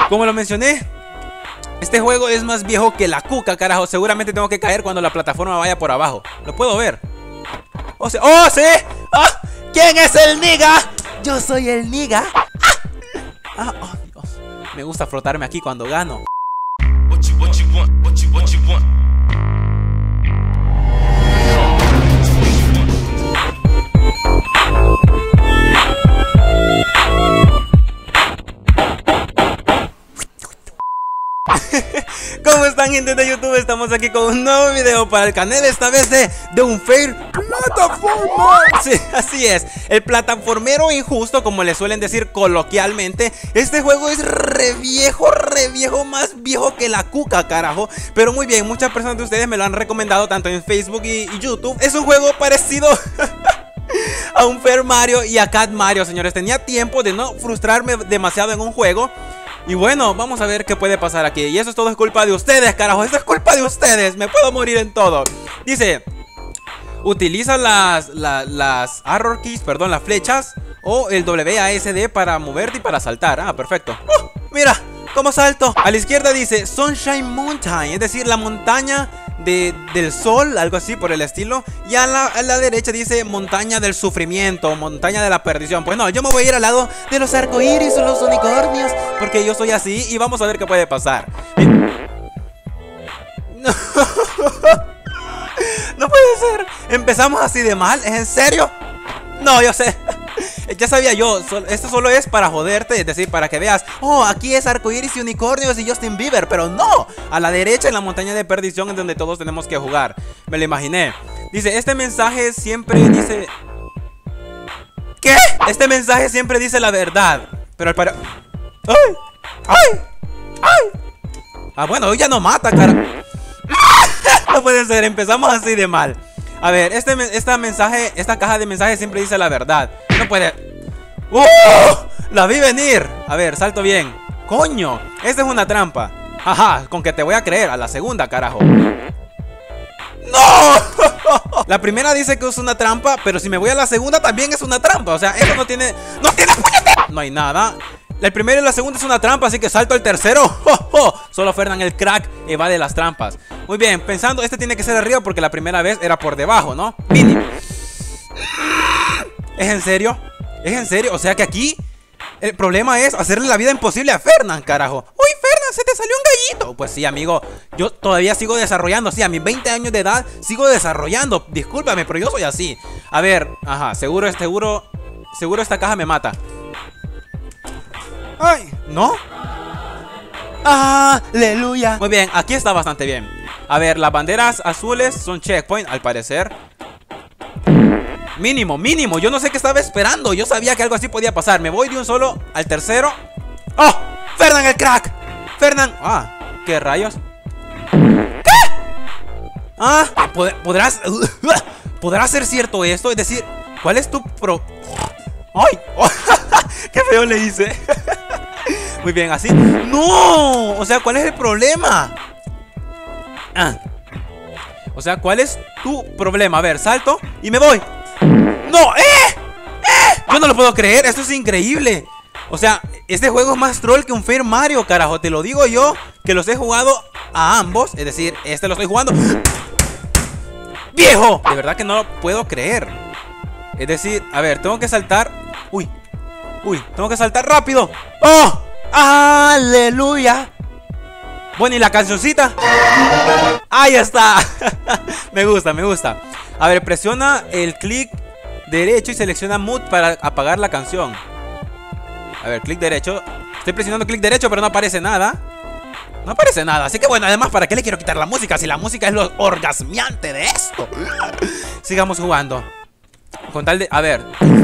Como lo mencioné, este juego es más viejo que la cuca, carajo. Seguramente tengo que caer cuando la plataforma vaya por abajo. Lo puedo ver. ¡Oh, sí! ¡Oh, sí! ¡Ah! ¿Quién es el niga? Yo soy el niga. ¡Ah! ¡Oh, Dios! Me gusta frotarme aquí cuando gano. ¿Cómo están, gente de YouTube? Estamos aquí con un nuevo video para el canal, esta vez de un fair plataforma. Sí, así es, el plataformero injusto, como le suelen decir coloquialmente. Este juego es re viejo, más viejo que la cuca, carajo. Pero muy bien, muchas personas de ustedes me lo han recomendado tanto en Facebook y YouTube. Es un juego parecido a un Fair Mario y a Cat Mario, señores. Tenía tiempo de no frustrarme demasiado en un juego. Y bueno, vamos a ver qué puede pasar aquí. Y eso es todo, es culpa de ustedes, carajo. Esto es culpa de ustedes. Me puedo morir en todo. Dice: utiliza las arrow keys, perdón, las flechas, o el WASD para moverte y para saltar. Ah, perfecto. Mira cómo salto. A la izquierda dice Sunshine Mountain, es decir, la montaña del sol, algo así por el estilo. Y a la derecha dice montaña del sufrimiento, montaña de la perdición. Pues no, yo me voy a ir al lado de los arcoíris o los unicornios, porque yo soy así. Y vamos a ver qué puede pasar. No puede ser. Empezamos así de mal, ¿es en serio? No, yo sé. Ya sabía yo, esto solo es para joderte, es decir, para que veas, oh, aquí es arcoíris y unicornios y Justin Bieber, pero no, a la derecha en la montaña de perdición es donde todos tenemos que jugar. Me lo imaginé. Dice, este mensaje siempre dice... ¿Qué? Este mensaje siempre dice la verdad, pero al parecer... ¡Ay! ¡Ay! ¡Ay! Ah, bueno, hoy ya no mata, cara. No puede ser, empezamos así de mal. A ver, esta caja de mensajes siempre dice la verdad. No puede... ¡Oh! La vi venir. A ver, salto bien. ¡Coño! Esta es una trampa. Ajá, con que te voy a creer. A la segunda, carajo. ¡No! La primera dice que es una trampa, pero si me voy a la segunda también es una trampa. O sea, eso no tiene... ¡No tiene puñetera! No hay nada. El primero y la segunda es una trampa, así que salto al tercero. ¡Oh, oh! Solo Fernan el crack evade las trampas. Muy bien, pensando, este tiene que ser arriba porque la primera vez era por debajo, ¿no? Mínimo. ¿Es en serio? ¿Es en serio? O sea que aquí el problema es hacerle la vida imposible a Fernan, carajo. ¡Uy, Fernan, se te salió un gallito! Pues sí, amigo, yo todavía sigo desarrollando. Sí, a mis 20 años de edad sigo desarrollando. Discúlpame, pero yo soy así. A ver, ajá, seguro esta caja me mata. ¡Ay! ¿No? ¡Aleluya! Muy bien, aquí está bastante bien. A ver, las banderas azules son checkpoint, al parecer. Mínimo, mínimo, yo no sé qué estaba esperando. Yo sabía que algo así podía pasar. Me voy de un solo al tercero. ¡Oh! ¡Fernan el crack! ¡Fernan! Ah, ¿qué rayos? ¿Qué? Ah, ¿podrá ser cierto esto? Es decir, ¿cuál es tu ¡ay! Oh, ¡qué feo le hice! Muy bien, así. ¡No! O sea, ¿cuál es el problema? O sea, ¿cuál es tu problema? A ver, salto y me voy. ¡No! Yo no lo puedo creer, esto es increíble. O sea, este juego es más troll que un Fair Mario, carajo. Te lo digo yo, que los he jugado a ambos. Es decir, este lo estoy jugando. ¡Viejo! De verdad que no lo puedo creer. Es decir, a ver, tengo que saltar. Uy, tengo que saltar rápido. ¡Oh! ¡Aleluya! Bueno, ¿y la cancioncita? ¡Ahí está! Me gusta, me gusta. A ver, presiona el clic derecho y selecciona Mood para apagar la canción. A ver, clic derecho. Estoy presionando clic derecho, pero no aparece nada. No aparece nada, así que bueno, además, ¿para qué le quiero quitar la música? Si la música es lo orgasmeante de esto. Sigamos jugando. Con tal de... A ver...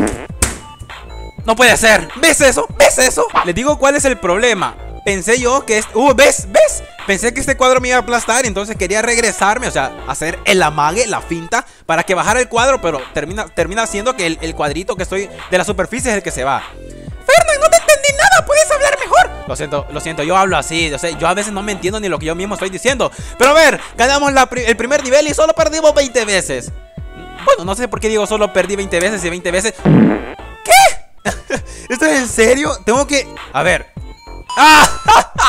No puede ser. ¿Ves eso? ¿Ves eso? Les digo cuál es el problema. Pensé yo que... ¿ves? Pensé que este cuadro me iba a aplastar y entonces quería regresarme, o sea, hacer el amague, la finta, para que bajara el cuadro, pero termina siendo que el cuadrito que estoy de la superficie es el que se va. Fernan, no te entendí nada, ¿puedes hablar mejor? Lo siento, yo hablo así, o sea, yo a veces no me entiendo ni lo que yo mismo estoy diciendo. Pero a ver, ganamos el primer nivel y solo perdimos 20 veces. Bueno, no sé por qué digo solo perdí 20 veces y 20 veces. ¿Qué? ¿Esto es en serio? Tengo que... A ver. ¡Ah!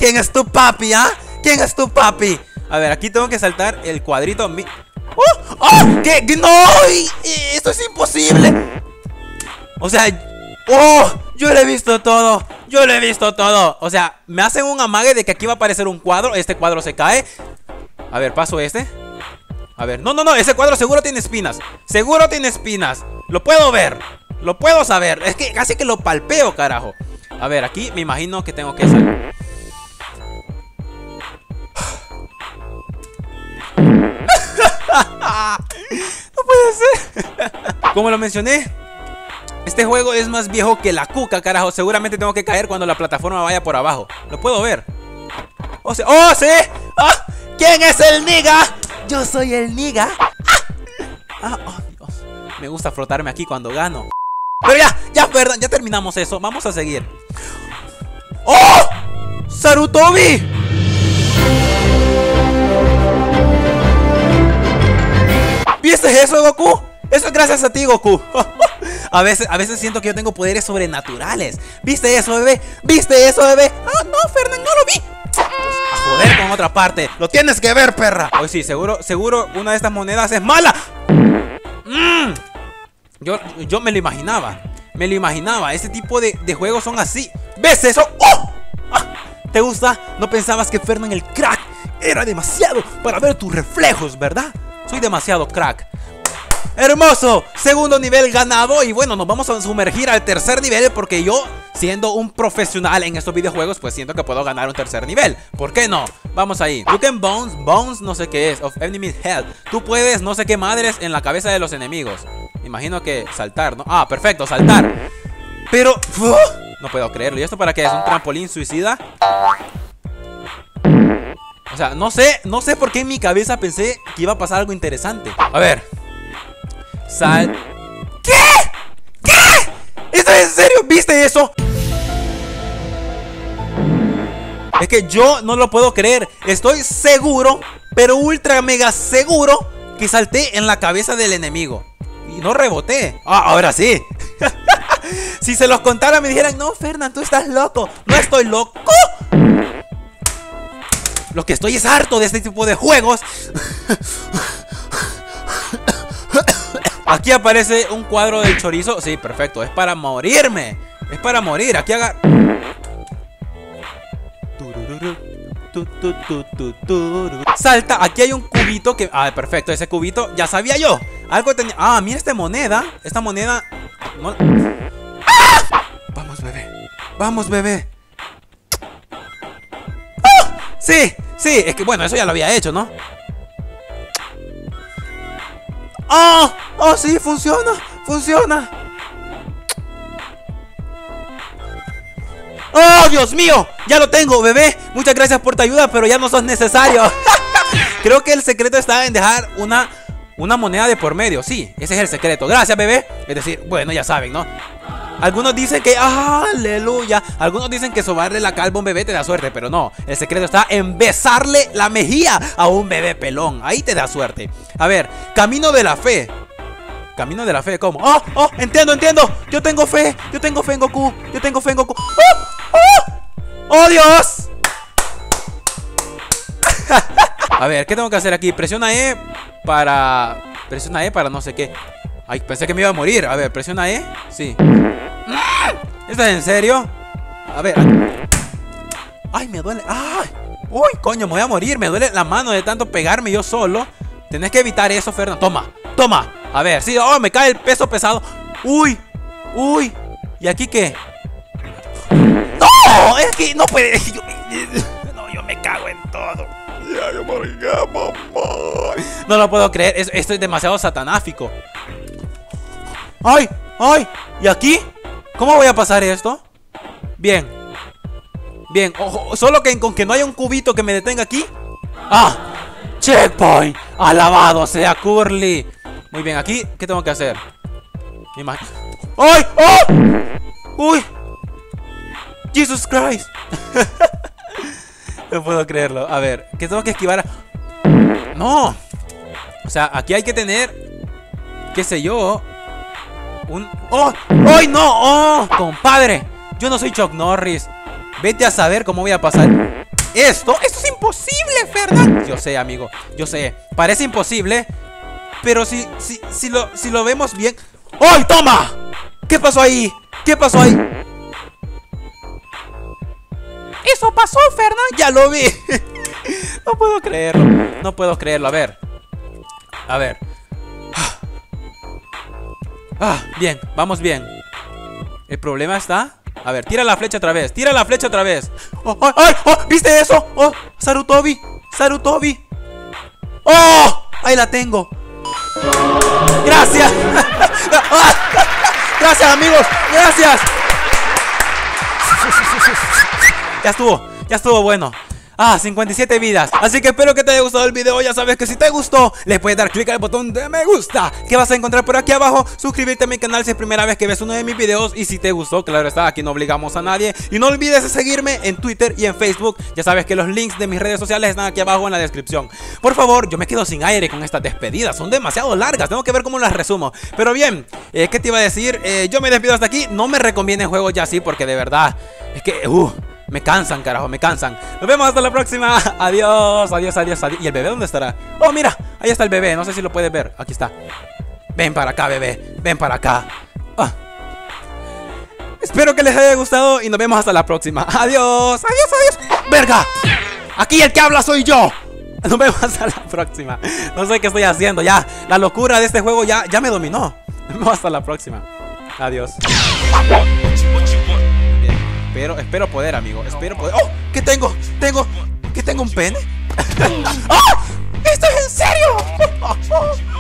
¿Quién es tu papi, ah? ¿Quién es tu papi? A ver, aquí tengo que saltar el cuadrito. ¡Oh! ¡Oh! ¿Qué? ¡No! ¡Esto es imposible! O sea... ¡Oh! Yo lo he visto todo. Yo lo he visto todo. O sea, me hacen un amague de que aquí va a aparecer un cuadro. Este cuadro se cae. A ver, paso este. A ver, no, ese cuadro seguro tiene espinas. Seguro tiene espinas. Lo puedo ver. Lo puedo saber. Es que casi que lo palpeo, carajo. A ver, aquí me imagino que tengo que salir. No puede ser. Como lo mencioné, este juego es más viejo que la cuca, carajo. Seguramente tengo que caer cuando la plataforma vaya por abajo. Lo puedo ver. ¡Oh, sí! ¡Ah! ¿Quién es el niga? Yo soy el niga. ¡Ah! ¡Oh, Dios! Me gusta frotarme aquí cuando gano. Pero ya, perdón, ya terminamos eso. Vamos a seguir. ¡Oh! ¡Sarutobi! ¿Viste eso, Goku? Eso es gracias a ti, Goku. A veces siento que yo tengo poderes sobrenaturales. ¿Viste eso, bebé? ¿Viste eso, bebé? Ah, no, Fernan, no lo vi. A joder con otra parte. Lo tienes que ver, perra. Hoy sí, seguro una de estas monedas es mala. Yo me lo imaginaba. Me lo imaginaba. Este tipo de juegos son así. ¿Ves eso? ¡Oh! ¿Te gusta? No pensabas que Fernan el crack era demasiado para ver tus reflejos, ¿verdad? Soy demasiado crack. Hermoso, segundo nivel ganado. Y bueno, nos vamos a sumergir al tercer nivel, porque yo, siendo un profesional en estos videojuegos, pues siento que puedo ganar un tercer nivel. ¿Por qué no? Vamos ahí. You can bounce no sé qué es, of enemy's head. Tú puedes no sé qué madres en la cabeza de los enemigos. Imagino que saltar, ¿no? Ah, perfecto, saltar. Pero no puedo creerlo. ¿Y esto para qué es? ¿Un trampolín suicida? O sea, no sé por qué en mi cabeza pensé que iba a pasar algo interesante. A ver. ¿Qué? ¿Esto es en serio? ¿Viste eso? Es que yo no lo puedo creer. Estoy seguro, pero ultra mega seguro, que salté en la cabeza del enemigo y no reboté. Ah, ahora sí. Si se los contara me dijeran: no, Fernan, tú estás loco. No estoy loco. Lo que estoy es harto de este tipo de juegos. Aquí aparece un cuadro del chorizo. Sí, perfecto, es para morirme. Es para morir, aquí haga... Salta, aquí hay un cubito que... Ah, perfecto, ese cubito, ya sabía yo. Algo tenía... Ah, mira esta moneda. Esta moneda... No... ¡Ah! Vamos, bebé. Vamos, bebé. ¡Oh! Sí, es que bueno, eso ya lo había hecho, ¿no? ¡Oh, sí! ¡Funciona! ¡Oh, Dios mío! ¡Ya lo tengo, bebé! Muchas gracias por tu ayuda, pero ya no sos necesario. Creo que el secreto está en dejar una moneda de por medio. Sí, ese es el secreto. Gracias, bebé. Es decir, bueno, ya saben, ¿no? Algunos dicen que... ¡Aleluya! Algunos dicen que sobarle la calva a un bebé te da suerte, pero no. El secreto está en besarle la mejilla a un bebé pelón. Ahí te da suerte. A ver, camino de la fe. Camino de la fe, ¿cómo? ¡Oh! Entiendo. Yo tengo fe en Goku. ¡Oh, Dios! A ver, ¿qué tengo que hacer aquí? Presiona E para no sé qué. Ay, pensé que me iba a morir. A ver, presiona E. Sí. ¿Estás en serio? A ver. Ay, me duele. Ay. Uy, coño, me voy a morir. Me duele la mano de tanto pegarme yo solo. Tenés que evitar eso, Fernan. Toma. A ver, sí. Oh, me cae el peso pesado. Uy. ¿Y aquí qué? ¡No! Es que no puede. Yo me cago en todo. No lo puedo creer. Esto es demasiado satanáfico. ¡Ay! ¿Y aquí? ¿Cómo voy a pasar esto? Bien. Ojo, solo que con que no haya un cubito que me detenga aquí. ¡Ah! ¡Checkpoint! ¡Alabado sea Curly! Muy bien, aquí, ¿qué tengo que hacer? ¡Ay! ¡Oh! ¡Uy! ¡Jesus Christ! No puedo creerlo. A ver, ¿qué tengo que esquivar? ¡No! O sea, aquí hay que tener... ¿Qué sé yo? ¡Oh! ¡Ay, no! ¡Oh! Compadre, yo no soy Chuck Norris. Vete a saber cómo voy a pasar. Esto es imposible, Fernan. Yo sé, amigo, yo sé. Parece imposible, pero si lo vemos bien. ¡Ay, toma! ¿Qué pasó ahí? ¿Qué pasó ahí? Eso pasó, Fernan. Ya lo vi. No puedo creerlo. No puedo creerlo. A ver. A ver. Bien, vamos bien. El problema está... A ver, tira la flecha otra vez. Tira la flecha otra vez. ¡Oh, oh, oh, oh! ¿Viste eso? ¡Oh! Sarutobi. Sarutobi. ¡Oh! Ahí la tengo. ¡Gracias! ¡Gracias, amigos! ¡Gracias! Ya estuvo bueno. 57 vidas. Así que espero que te haya gustado el video. Ya sabes que si te gustó, le puedes dar clic al botón de me gusta que vas a encontrar por aquí abajo. Suscribirte a mi canal si es primera vez que ves uno de mis videos. Y si te gustó, claro está, aquí no obligamos a nadie. Y no olvides de seguirme en Twitter y en Facebook. Ya sabes que los links de mis redes sociales están aquí abajo en la descripción. Por favor, yo me quedo sin aire con estas despedidas. Son demasiado largas, tengo que ver cómo las resumo. Pero bien, ¿qué te iba a decir? Yo me despido hasta aquí. No me recomienden juegos ya así, porque de verdad es que... me cansan, carajo, me cansan. Nos vemos hasta la próxima. Adiós, adiós, adiós, adiós. ¿Y el bebé dónde estará? Oh, mira, ahí está el bebé. No sé si lo puedes ver. Aquí está. Ven para acá, bebé. Ven para acá. Espero que les haya gustado y nos vemos hasta la próxima. Adiós, adiós, adiós. ¡Verga! Aquí el que habla soy yo. Nos vemos hasta la próxima. No sé qué estoy haciendo ya. La locura de este juego ya me dominó. Nos vemos hasta la próxima. Adiós. Espero poder, amigo. Espero poder. ¡Oh! ¿Qué tengo? ¿Qué tengo un pene? ¡Oh! ¡Esto es en serio!